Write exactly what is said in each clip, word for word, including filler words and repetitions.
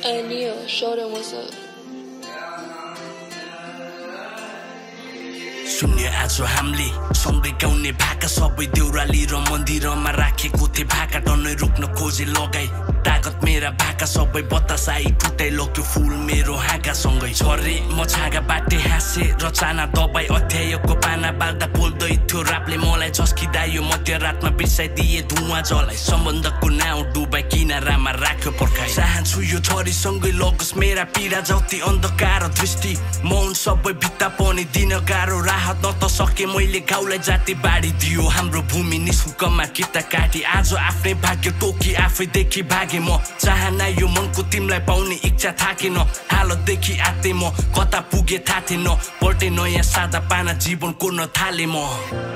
Hey Neil, show them what's up. सुन्ने आज हामीले सँगै गाउने भाका सबै देउराली र मन्दिरमा राखेको थिए भाका टन्नै रोक्न खोजे लगाई तागत मेरा भाका सबै बतासाई टुटाइ लग्यो फुल मेरो हाँगासँगै झरे म छागा बाटे हाँसे रचना दबाई अध्यायको पाना बाल्दा बोल्दै थियो रापले मलाई झस्किँदा यो मध्यरातमा बिर्साइदिए धुवा जलाई सम्बन्धको नाउँ डुबाई किनारामा राख्यो पर्खाइ चाहन्छु यो छोरीसँगै लगोस् मेरा पीडा जति अन्धकार दृष्टि मौन सबै भित्ता पनि दिन गाह्रो राहत न त सके मैले गाउँलाई जाति बाडी दियो हाम्रो भूमि निशुल्कमा किता काटी आज आफ्नै भाग्य टोकी आफैदेखि भागे म चाहना यो मनको तिमीलाई पाउने इच्छा थाकेन हालतदेखि आते म कता पुगे थाहा थिएन पल्टे नयाँ सादा पाना जीवन कोर्न थाले म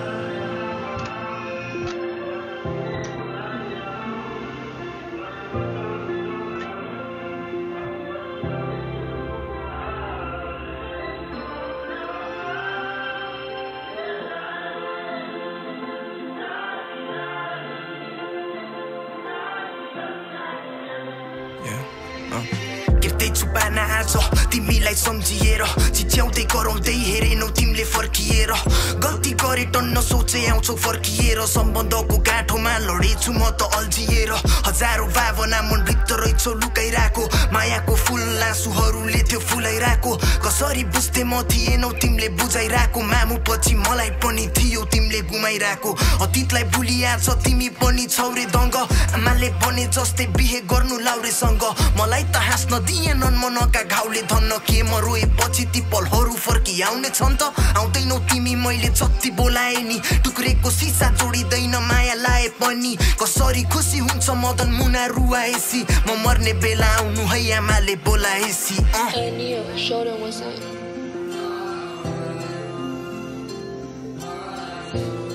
छुपाना आज तिमीलाई सम्झिएर चिच्याउँदै कराउँदै हेरेनौ तिमीले फर्किएर गल्ती गरे टन्न सोचे आउँछौ फर्किएर सम्बन्धको गाँठोमा लडेछु म त अल्झिएर हजारौं भावना मन भित्रै छौ लुकाइराको मायाको फुल आँसुहरूले थियो फुलाइराको कसरी बुझ्थे म थिएनौ तिमीले बुझाइराको मामु पछि मलाई पनि थियो तिमीले गुमाइराको अतीतलाई भुली आज तिमी पनि छौ रे दङ्ग आमाले भने जस्तै बिहे गर्नु लाउरेसँग मलाई त हाँस्न दिएन मनका घाउले धन्न के म रोए पछि ती पलहरू फर्की आउने छन् त आउँदैनौ तिमी मैले जति बोलाए नि टुक्रेको सिसा जोडिँदैन माया लाए पनि कसरी खुसी हुन्छ मदन मुना रुवाएसी म मर्ने बेला आउनु है आमाले बोलाएसी Hey Neil, show them what's up.